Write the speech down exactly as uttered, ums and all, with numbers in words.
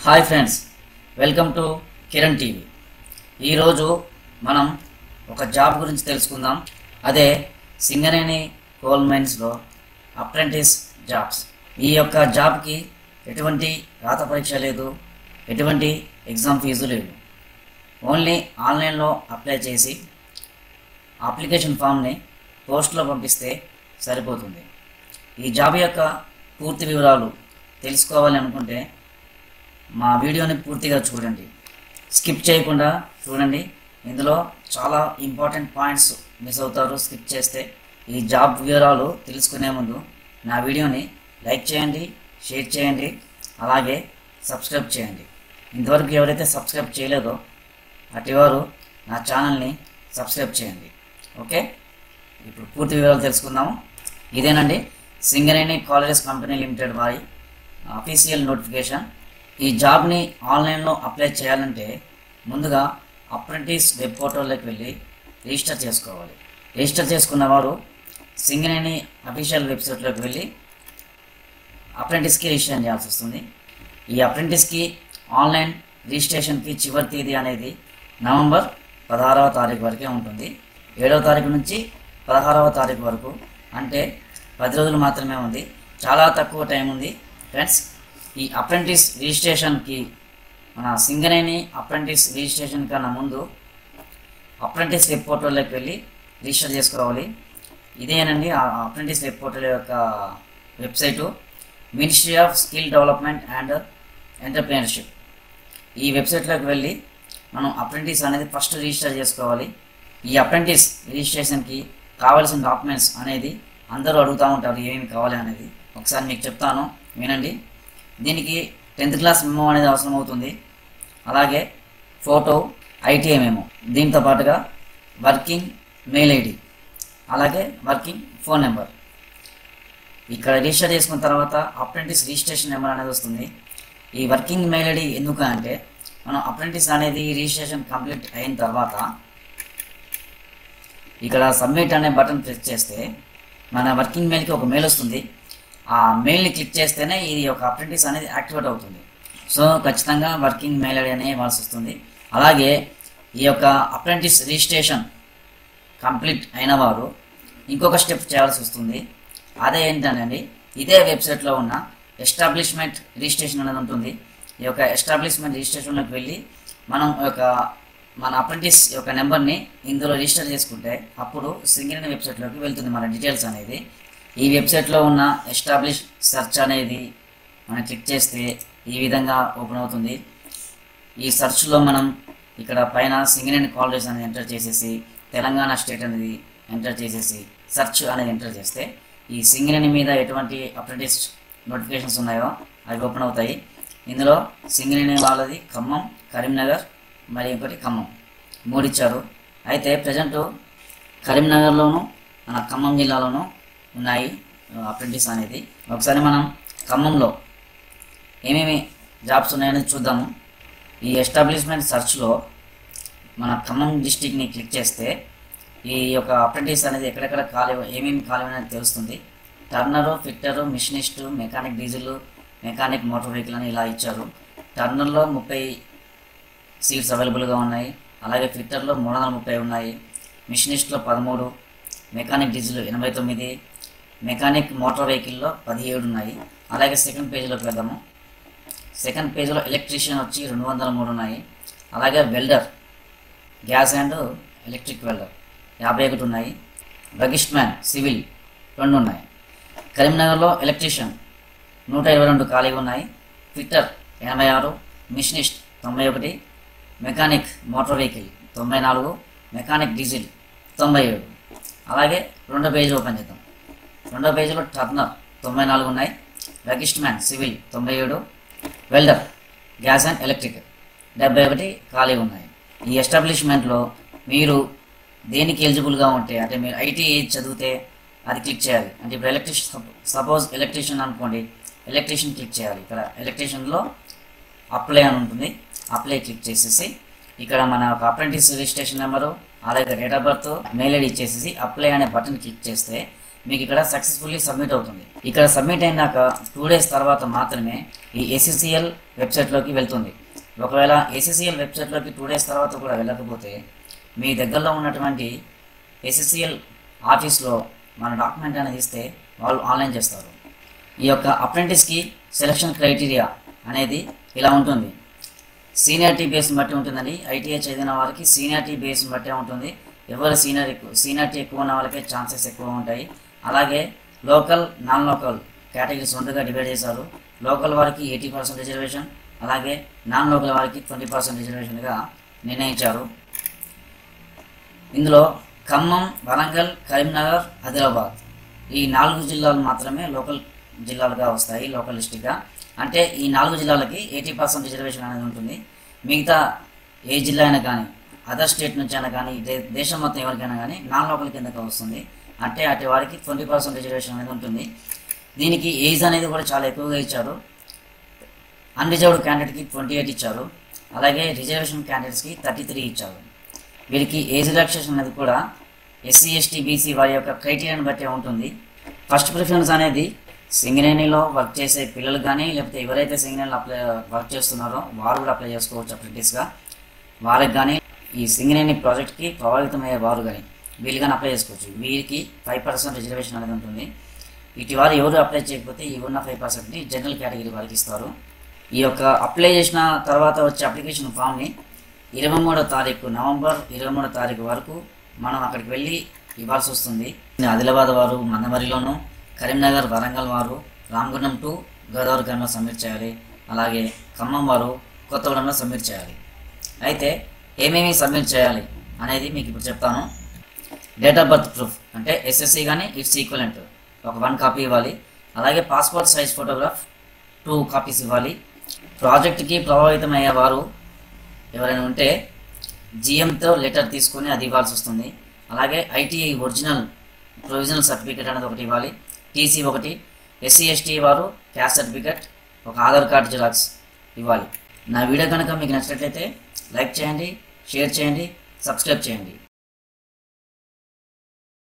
Hi friends, welcome to Kiran TV. ఈరోజు మనం ఒక జాబ్ గురించి తెలుసుకుందాం. అదే సింగరేణి కోల్ మైన్స్లో అప్రెంటిస్ జాబ్స్. ఈ యొక్క జాబ్కి ఎటువంటి రాత పరీక్ష లేదు, ఎటువంటి ఎగ్జామ్ ఫీజు లేదు. ఓన్లీ ఆన్లైన్లో అప్లై చేసి అప్లికేషన్ ఫామ్ని పోస్ట్లో పంపిస్తే సరిపోతుంది. ఈ జాబ్ యొక్క పూర్తి వివరాలు తెలుసుకోవాలి అనుకుంటే మా వీడియోని పూర్తిగా చూడండి, స్కిప్ చేయకుండా చూడండి. ఇందులో చాలా ఇంపార్టెంట్ పాయింట్స్ మిస్ అవుతారు స్కిప్ చేస్తే. ఈ జాబ్ వివరాలు తెలుసుకునే ముందు నా వీడియోని లైక్ చేయండి, షేర్ చేయండి, అలాగే సబ్స్క్రైబ్ చేయండి. ఇంతవరకు ఎవరైతే సబ్స్క్రైబ్ చేయలేదో అటివారు నా ఛానల్ని సబ్స్క్రైబ్ చేయండి. ఓకే, ఇప్పుడు పూర్తి వివరాలు తెలుసుకుందాము. ఇదేనండి సింగరేణి కాలేజెస్ కంపెనీ లిమిటెడ్ వారి అఫీషియల్ నోటిఫికేషన్. ఈ జాబ్ని ఆన్లైన్లో అప్లై చేయాలంటే ముందుగా అప్రెంటిస్ వెబ్ పోర్టల్లోకి వెళ్ళి రిజిస్టర్ చేసుకోవాలి. రిజిస్టర్ చేసుకున్న వారు సింగరేణి అఫీషియల్ వెబ్సైట్లోకి వెళ్ళి అప్రెంటిస్కి రిజిస్ట్రేషన్ చేయాల్సి వస్తుంది. ఈ అప్రెంటిస్కి ఆన్లైన్ రిజిస్ట్రేషన్కి చివరి తేదీ అనేది నవంబర్ పదహారవ తారీఖు వరకే ఉంటుంది. ఏడవ తారీఖు నుంచి పదహారవ తారీఖు వరకు, అంటే పది రోజులు మాత్రమే ఉంది. చాలా తక్కువ టైం ఉంది ఫ్రెండ్స్. ఈ అప్రెంటిస్ రిజిస్ట్రేషన్కి మన సింగరేణి అప్రెంటిస్ రిజిస్ట్రేషన్ కన్నా ముందు అప్రెంటిస్ వెబ్ పోర్టల్లోకి వెళ్ళి రిజిస్టర్ చేసుకోవాలి. ఇదేనండి ఆ అప్రెంటిస్ వెబ్ పోర్టల్ యొక్క website, ministry of skill development and entrepreneurship. ఈ వెబ్సైట్లోకి వెళ్ళి మనం అప్రెంటిస్ అనేది ఫస్ట్ రిజిస్టర్ చేసుకోవాలి. ఈ అప్రెంటిస్ రిజిస్ట్రేషన్కి కావాల్సిన డాక్యుమెంట్స్ అనేది అందరూ అడుగుతూ ఉంటారు, ఏమేమి కావాలి అనేది. ఒకసారి మీకు చెప్తాను, వినండి. దీనికి టెన్త్ క్లాస్ మెమో అనేది అవసరం అవుతుంది. అలాగే ఫోటో, ఐటీఐ మెమో, దీంతో పాటుగా వర్కింగ్ మెయిల్ ఐడి, అలాగే వర్కింగ్ ఫోన్ నెంబర్. ఇక్కడ రిజిస్టర్ చేసుకున్న తర్వాత అప్రెంటిస్ రిజిస్ట్రేషన్ నెంబర్ అనేది వస్తుంది. ఈ వర్కింగ్ మెయిల్ ఐడి ఎందుకు అంటే, మనం అప్రెంటిస్ అనేది రిజిస్ట్రేషన్ కంప్లీట్ అయిన తర్వాత ఇక్కడ సబ్మిట్ అనే బటన్ ప్రెస్ చేస్తే మన వర్కింగ్ మెయిల్కి ఒక మెయిల్ వస్తుంది. ఆ మెయిల్ని క్లిక్ చేస్తేనే ఇది ఒక అప్రెంటిస్ అనేది యాక్టివేట్ అవుతుంది. సో ఖచ్చితంగా వర్కింగ్ మెయిల్ ఐడి అనే ఇవ్వాల్సి వస్తుంది. అలాగే ఈ యొక్క అప్రెంటిస్ రిజిస్ట్రేషన్ కంప్లీట్ అయిన వారు ఇంకొక స్టెప్ చేయాల్సి వస్తుంది. అదే ఏంటండి, ఇదే వెబ్సైట్లో ఉన్న ఎస్టాబ్లిష్మెంట్ రిజిస్ట్రేషన్ అనేది ఉంటుంది. ఈ యొక్క ఎస్టాబ్లిష్మెంట్ రిజిస్ట్రేషన్లోకి వెళ్ళి మనం యొక్క మన అప్రెంటిస్ యొక్క నెంబర్ని ఇందులో రిజిస్టర్ చేసుకుంటే అప్పుడు సింగరేణి వెబ్సైట్లోకి వెళ్తుంది మన డీటెయిల్స్ అనేది. ఈ వెబ్సైట్లో ఉన్న ఎస్టాబ్లిష్ సెర్చ్ అనేది మనం క్లిక్ చేస్తే ఈ విధంగా ఓపెన్ అవుతుంది. ఈ సెర్చ్లో మనం ఇక్కడ పైన సింగరేణి కాలేజెస్ అనేది ఎంటర్ చేసేసి తెలంగాణ స్టేట్ అనేది ఎంటర్ చేసేసి సెర్చ్ అనేది ఎంటర్ చేస్తే ఈ సింగరేణి మీద ఎటువంటి అప్రెంటిస్ నోటిఫికేషన్స్ ఉన్నాయో అవి ఓపెన్ అవుతాయి. ఇందులో సింగరేణి వాళ్ళది ఖమ్మం, కరీంనగర్, మరి ఇంకోటి ఖమ్మం, మూడు ఇచ్చారు. అయితే ప్రజెంట్ కరీంనగర్లోను మన ఖమ్మం జిల్లాలోనూ ఉన్నాయి అప్రెంటిస్ అనేది. ఒకసారి మనం ఖమ్మంలో ఏమేమి జాబ్స్ ఉన్నాయని చూద్దాము. ఈ ఎస్టాబ్లిష్మెంట్ సెర్చ్లో మన ఖమ్మం డిస్టిక్ని క్లిక్ చేస్తే ఈ యొక్క అప్రెంటిస్ అనేది ఎక్కడెక్కడ ఖాళీ, ఏమేమి ఖాళీ అనేది తెలుస్తుంది. Turner, fitter, machinist, mechanic diesel, mechanic motor vehicle అని ఇలా ఇచ్చారు. టర్నర్లో ముప్పై సీట్స్ అవైలబుల్గా ఉన్నాయి. అలాగే ఫిట్టర్లో మూడు వందల ముప్పై ఉన్నాయి. మిషనిస్ట్లో పదమూడు, మెకానిక్ డీజిల్ ఎనభై తొమ్మిది, మెకానిక్ మోటార్ వెహికల్లో పదిహేడు ఉన్నాయి. అలాగే సెకండ్ పేజీలోకి వెళ్దాము. సెకండ్ పేజీలో ఎలక్ట్రీషియన్ వచ్చి రెండు వందల మూడు ఉన్నాయి. అలాగే welder, gas and electric welder యాభై ఒకటి ఉన్నాయి. బగిస్ట్ మ్యాన్ సివిల్ రెండు ఉన్నాయి. కరీంనగర్లో ఎలక్ట్రీషియన్ నూట ఇరవై రెండు ఖాళీగా ఉన్నాయి. ఫిట్టర్ ఎనభై ఆరు, మిషనిస్ట్ తొంభై ఒకటి, మెకానిక్ మోటార్ వెహికల్ తొంభై నాలుగు, మెకానిక్ డీజిల్ తొంభై ఏడు. అలాగే రెండో పేజీ ఓపెన్ చేద్దాం. రెండో పేజీలో టర్నర్ తొంభై నాలుగు ఉన్నాయి. బగిస్ట్ మ్యాన్ సివిల్ తొంభై ఏడు, వెల్డర్, గ్యాస్ అండ్ ఎలక్ట్రిక్ డెబ్బై ఒకటి ఖాళీ ఉన్నాయి. ఈ ఎస్టాబ్లిష్మెంట్లో మీరు దేనికి ఎలిజిబుల్గా ఉంటే, అంటే మీరు ఐటీ చదివితే అది క్లిక్ చేయాలి. అంటే ఇప్పుడు ఎలక్ట్రీషియన్, సపోజ్ ఎలక్ట్రీషియన్ అనుకోండి, ఎలక్ట్రీషియన్ క్లిక్ చేయాలి. ఇక్కడ ఎలక్ట్రీషియన్లో అప్లై అని ఉంటుంది. అప్లై క్లిక్ చేసేసి ఇక్కడ మన ఒక అప్రెంటిస్ రిజిస్ట్రేషన్ నెంబరు, అలాగే date of birth, mail ID ఇచ్చేసేసి అప్లై అనే బటన్ క్లిక్ చేస్తే మీకు ఇక్కడ సక్సెస్ఫుల్లీ సబ్మిట్ అవుతుంది. ఇక్కడ సబ్మిట్ అయినాక టూ డేస్ తర్వాత మాత్రమే ఈ ఎస్ఎస్సిఎల్ వెబ్సైట్లోకి వెళ్తుంది. ఒకవేళ ఎస్ఎస్సిఎల్ వెబ్సైట్లోకి టూ డేస్ తర్వాత కూడా వెళ్ళకపోతే మీ దగ్గరలో ఉన్నటువంటి ఎస్ఎస్సిఎల్ ఆఫీస్లో మన డాక్యుమెంట్ అనేది ఇస్తే వాళ్ళు ఆన్లైన్ చేస్తారు. ఈ యొక్క అప్రెంటిస్కి సెలక్షన్ క్రైటీరియా అనేది ఇలా ఉంటుంది. సీనియారిటీ బేస్ని బట్టి ఉంటుందండి. ఐటీఐ చదివిన వారికి సీనియారిటీ బేస్ని బట్టే ఉంటుంది. ఎవరు సీనియర్ ఎక్కువ సీనియారిటీ ఎక్కువ ఉన్న వాళ్ళకే ఛాన్సెస్ ఎక్కువ ఉంటాయి. అలాగే లోకల్ నాన్ లోకల్ కేటగిరీస్ రెండుగా డివైడ్ చేశారు. లోకల్ వారికి ఎయిటీ పర్సెంట్ రిజర్వేషన్, అలాగే నాన్ లోకల్ వారికి ట్వంటీ పర్సెంట్ రిజర్వేషన్గా నిర్ణయించారు. ఇందులో ఖమ్మం, వరంగల్, కరీంనగర్, ఆదిలాబాద్ ఈ నాలుగు జిల్లాలు మాత్రమే లోకల్ జిల్లాలుగా వస్తాయి, లోకల్ డిస్టిక్గా. అంటే ఈ నాలుగు జిల్లాలకి ఎయిటీ పర్సెంట్ రిజర్వేషన్ అనేది ఉంటుంది. మిగతా ఏ జిల్లా అయినా కానీ, అదర్ స్టేట్ నుంచి అయినా కానీ, దేశం మొత్తం ఎవరికైనా కానీ నాన్ లోకల్ కిందకి వస్తుంది. అంటే అటు వారికి ట్వంటీ పర్సెంట్ రిజర్వేషన్ అనేది ఉంటుంది. దీనికి ఏజ్ అనేది కూడా చాలా ఎక్కువగా ఇచ్చారు. అన్రిజర్వ్డ్ క్యాండిడేట్కి ట్వంటీ ఎయిట్ ఇచ్చారు. అలాగే రిజర్వేషన్ క్యాండిడేట్స్కి థర్టీ త్రీ ఇచ్చారు. వీరికి ఏజ్ రిలాక్సేషన్ అనేది కూడా ఎస్సీ ఎస్టీ బీసీ వారి యొక్క క్రైటీరియాని బట్టే ఉంటుంది. ఫస్ట్ ప్రిఫరెన్స్ అనేది సింగరేణిలో వర్క్ చేసే పిల్లలు కానీ, లేకపోతే ఎవరైతే సింగరేణిలో అప్లై వర్క్ చేస్తున్నారో వారు కూడా అప్లై చేసుకోవచ్చు అప్రెంటిస్గా. వారికి కానీ ఈ సింగరేణి ప్రాజెక్ట్కి ప్రభావితమయ్యే వారు కానీ వీళ్ళు కానీ అప్లై చేసుకోవచ్చు. వీరికి ఫైవ్ పర్సెంట్ రిజర్వేషన్ అనేది ఉంటుంది. ఇటు వారు ఎవరు అప్లై చేయకపోతే ఈ ఉన్న ఫైవ్ పర్సెంట్ని జనరల్ కేటగిరీ వారికి ఇస్తారు. ఈ యొక్క అప్లై చేసిన తర్వాత వచ్చే అప్లికేషన్ ఫామ్ని ఇరవై మూడో తారీఖు నవంబర్ ఇరవై మూడో తారీఖు వరకు మనం అక్కడికి వెళ్ళి ఇవ్వాల్సి వస్తుంది. ఆదిలాబాద్ వారు మందమరిలోను, కరీంనగర్, వరంగల్ వారు రామగుండం టు గోదావరిఖనిలో సబ్మిట్ చేయాలి. అలాగే ఖమ్మం వారు కొత్తగూడెంలో సబ్మిట్ చేయాలి. అయితే ఏమేమి సబ్మిట్ చేయాలి అనేది మీకు ఇప్పుడు చెప్తాను. డేట్ ఆఫ్ బర్త్ ప్రూఫ్ అంటే ఎస్ఎస్సి కానీ ఇట్స్ ఈక్వలెంట్ ఒక వన్ కాపీ ఇవ్వాలి. అలాగే passport size photograph two copies ఇవ్వాలి. ప్రాజెక్ట్కి ప్రభావితమయ్యే వారు ఎవరైనా ఉంటే జిఎంతో లెటర్ తీసుకొని అది ఇవ్వాల్సి వస్తుంది. అలాగే ఐటీఐ ఒరిజినల్ ప్రొవిజనల్ సర్టిఫికేట్ అనేది ఒకటి ఇవ్వాలి. టీసీ ఒకటి. ఎస్సీ ఎస్టీ వారు క్యాస్ట్ సర్టిఫికేట్, ఒక ఆధార్ కార్డ్ జిరాక్స్ ఇవ్వాలి. నా వీడియో కనుక మీకు నచ్చినట్లయితే లైక్ చేయండి, షేర్ చేయండి, సబ్స్క్రైబ్ చేయండి.